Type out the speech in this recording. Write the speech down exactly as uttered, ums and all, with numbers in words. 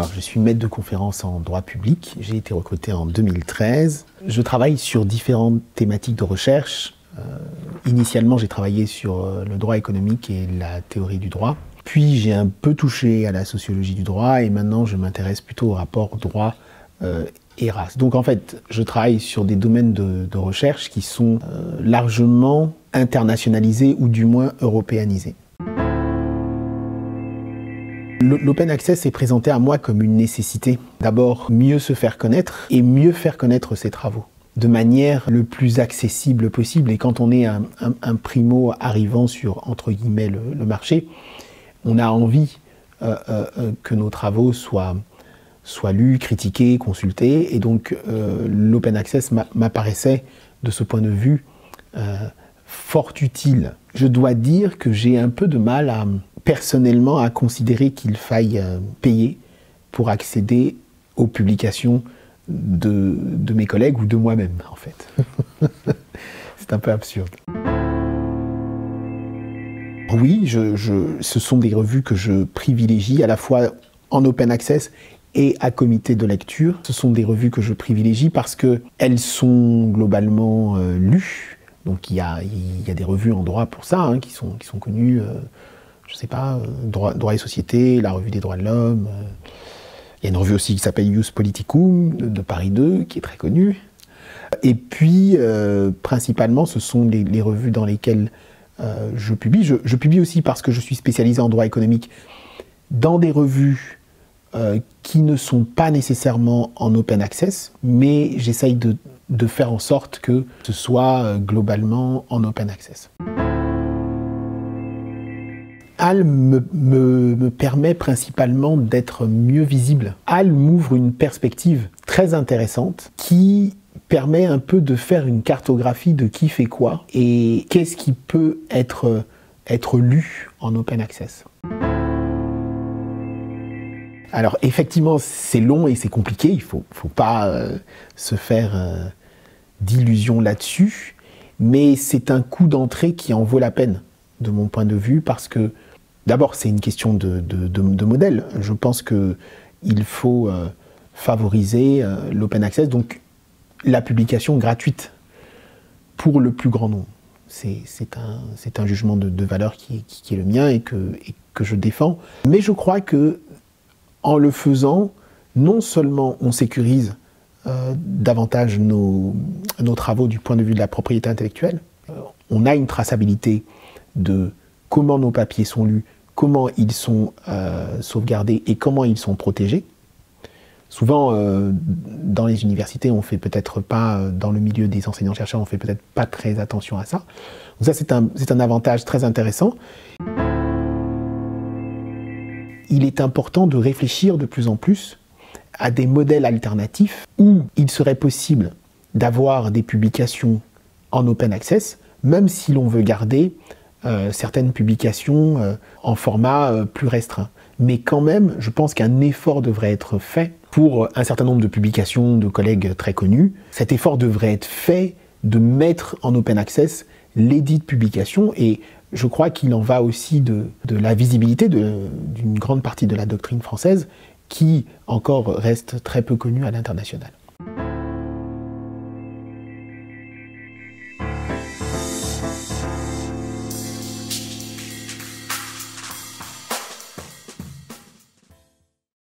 Alors, je suis maître de conférence en droit public. J'ai été recruté en deux mille treize. Je travaille sur différentes thématiques de recherche. Euh, initialement, j'ai travaillé sur le droit économique et la théorie du droit. Puis, j'ai un peu touché à la sociologie du droit et maintenant, je m'intéresse plutôt au rapport droit euh, et race. Donc, en fait, je travaille sur des domaines de, de recherche qui sont euh, largement internationalisés ou du moins européanisés. L'open access est présenté à moi comme une nécessité. D'abord, mieux se faire connaître et mieux faire connaître ses travaux de manière le plus accessible possible. Et quand on est un, un, un primo arrivant sur, entre guillemets, le, le marché, on a envie euh, euh, que nos travaux soient, soient lus, critiqués, consultés. Et donc, euh, l'open access m'apparaissait, de ce point de vue, euh, fort utile. Je dois dire que j'ai un peu de mal à... personnellement à considérer qu'il faille euh, payer pour accéder aux publications de, de mes collègues ou de moi-même, en fait. C'est un peu absurde. Oui, je, je, ce sont des revues que je privilégie à la fois en open access et à comité de lecture. Ce sont des revues que je privilégie parce qu'elles sont globalement euh, lues. Donc il y a, il y a des revues en droit pour ça, hein, qui sont, qui sont connues. Euh, je ne sais pas, droit, droit et société, la revue des droits de l'homme. Euh, il y a une revue aussi qui s'appelle Ius Politicum, de, de Paris deux, qui est très connue. Et puis, euh, principalement, ce sont les, les revues dans lesquelles euh, je publie. Je, je publie aussi parce que je suis spécialisé en droit économique dans des revues euh, qui ne sont pas nécessairement en open access, mais j'essaye de, de faire en sorte que ce soit euh, globalement en open access. H A L me, me, me permet principalement d'être mieux visible. H A L m'ouvre une perspective très intéressante qui permet un peu de faire une cartographie de qui fait quoi et qu'est-ce qui peut être, être lu en open access. Alors effectivement, c'est long et c'est compliqué, il ne faut, faut pas euh, se faire euh, d'illusions là-dessus, mais c'est un coup d'entrée qui en vaut la peine, de mon point de vue, parce que d'abord, c'est une question de, de, de, de modèle. Je pense qu'il faut euh, favoriser euh, l'open access, donc la publication gratuite pour le plus grand nombre. C'est un, un jugement de, de valeur qui, qui, qui est le mien et que, et que je défends. Mais je crois que en le faisant, non seulement on sécurise euh, davantage nos, nos travaux du point de vue de la propriété intellectuelle, euh, on a une traçabilité de comment nos papiers sont lus, comment ils sont euh, sauvegardés et comment ils sont protégés. Souvent, euh, dans les universités, on fait peut-être pas, dans le milieu des enseignants-chercheurs, on fait peut-être pas très attention à ça. Donc ça, c'est un, c'est un avantage très intéressant. Il est important de réfléchir de plus en plus à des modèles alternatifs où il serait possible d'avoir des publications en open access, même si l'on veut garder Euh, certaines publications euh, en format euh, plus restreint. Mais quand même, je pense qu'un effort devrait être fait pour un certain nombre de publications de collègues très connus. Cet effort devrait être fait de mettre en open access les dites publications et je crois qu'il en va aussi de, de la visibilité d'une grande partie de la doctrine française qui encore reste très peu connue à l'international.